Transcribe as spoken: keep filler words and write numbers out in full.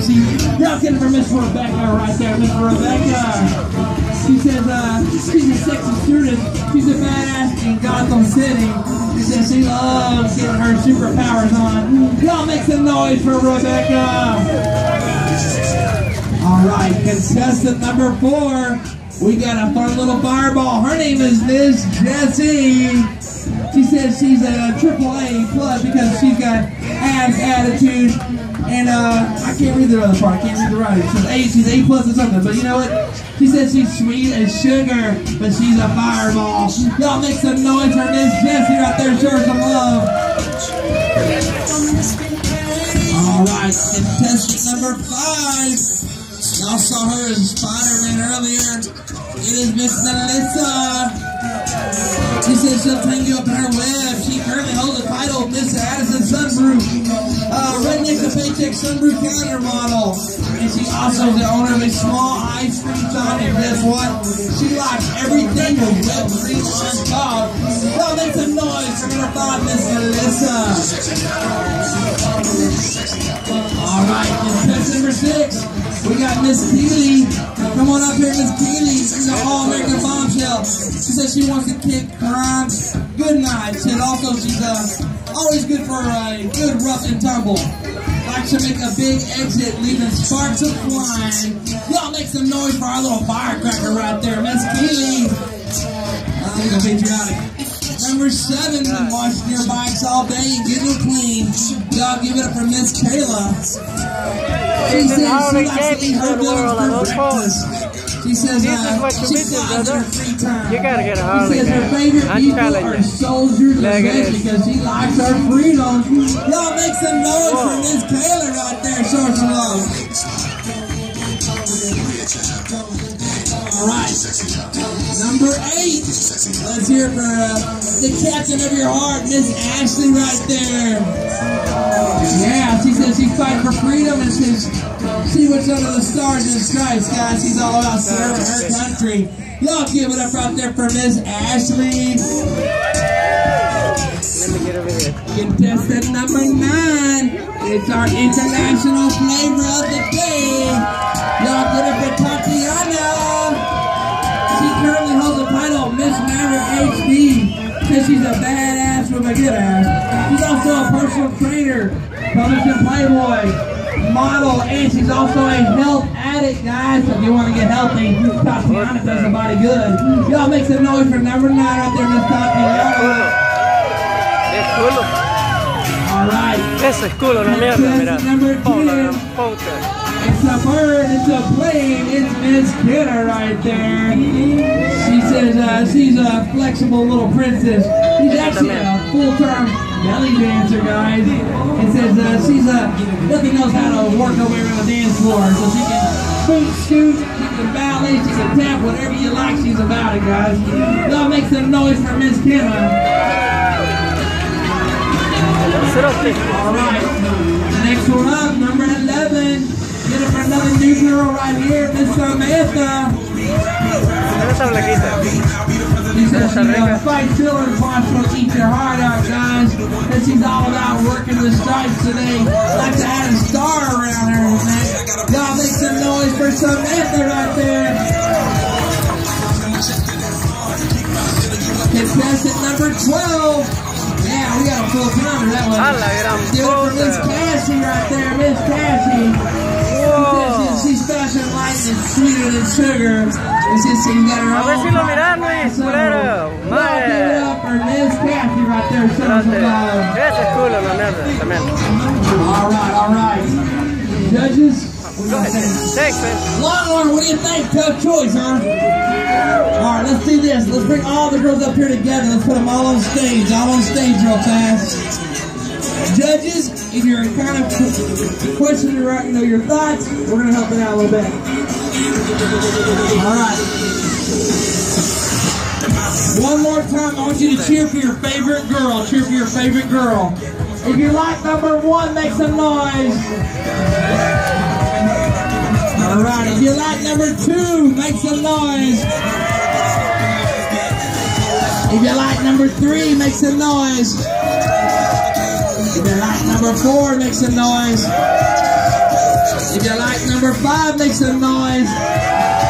sexy. Y'all get it for Miss Rebecca right there, Miss Rebecca. She says uh, she's a sexy student. She's a badass in Gotham City. She says she loves getting her superpowers on. Y'all make some noise for Rebecca. All right, contestant number four. We got a fun little fireball. Her name is Miss Jessie. She says she's a triple A plus because she's got ass attitude. And uh, I can't read the other part. I can't read the writing. She's A, she's A plus or something. But you know what? She says she's sweet as sugar, but she's a fireball. Y'all make some noise for Miss Jessie right there. Show her some love. All right, contestant number five. Y'all saw her as Spider-Man earlier. It is Miss Melissa. She says she'll tangle up in her web. She currently holds the title of Miss Addison Sunroof. Uh, Redneck to Paycheck Sunroof calendar model. And she also is the owner of a small ice cream shop. And guess what? She likes everything with whipped cream on top. Y'all make some noise for number five, Miss Melissa. All right, contestant number six. We got Miss Keely. Come on up here, Miss Keely. She's an all-American bombshell. She says she wants to kick crime good night. And also she's uh, always good for a good rough and tumble. Likes to make a big exit, leaving sparks of flying. Y'all make some noise for our little firecracker right there, Miss Keely. Uh, we're gonna patriotic. Number seven, been washing your bikes all day and getting them clean. Y'all give it up for Miss Kayla. She says she likes to eat her villains for breakfast. She says uh, she flies her free time. You gotta get a Harley. She says her favorite people are soldiers of men because she likes her freedom. Y'all make some noise for Miss Kayla right there. Show her some love. All right, number eight. Let's hear it for uh, the captain of your heart, Miss Ashley, right there. Yeah, she says she's fighting for freedom and says see what's under the stars in the skies, guys. She's all about serving her country. Y'all give it up right there for Miss Ashley. Let me get over here. Contestant number nine. It's our international flavor of the day. Y'all get it for Tatiana. She currently holds the title of Miss Maverick H D. Says she's a badass with a good ass. She's also a personal trainer, published in Playboy, model, and she's also a health addict, guys. So if you want to get healthy, Tatiana does the body good. Y'all make some noise for number nine right there, Miss Tatiana. Es culo. All right. Ese es culo, no mierda, mira. Hola, puta. It's a bird, it's a plane, it's Miss Kidder right there. She says uh, she's a flexible little princess. She's actually a full-time belly dancer, guys. It says uh, she's a, really knows how to work her way around the dance floor. So she can boot, scoot, she can ballet, she can tap, whatever you like, she's about it, guys. Y'all make some noise for Miss Kidder. All right, next one up, number eleven. Get it for another new girl right here, Miss Samantha. She says she's gonna fight till her boss will eat your heart out, guys. And she's all about working the stripes today. Like to add a star around her, man. Y'all make some noise for Samantha right there. Contestant number twelve. Yeah, we got a full timer that one. Give it for Miss Cassie right there, Miss Cassie. Whoa. She's fast and light and sweeter than sugar. It's just she got her own. A ver si lo miran, Luis, culero. Madre. Give it up for Miss Cassie right there. Ese es culo, la mierda, también. All right, all right. Judges. Go ahead. Thanks, man. Longhorn, what do you think? Tough choice, huh? All right, let's do this. Let's bring all the girls up here together. Let's put them all on stage. All on stage real fast. Judges, if you're kind of questioning your, you know, your thoughts, we're going to help it out a little bit. All right. One more time, I want you to cheer for your favorite girl. Cheer for your favorite girl. If you like number one, make some noise. All right. If you like number two, make some noise. If you like number three, make some noise. If you like number four, make some noise. If you like number five, make some noise.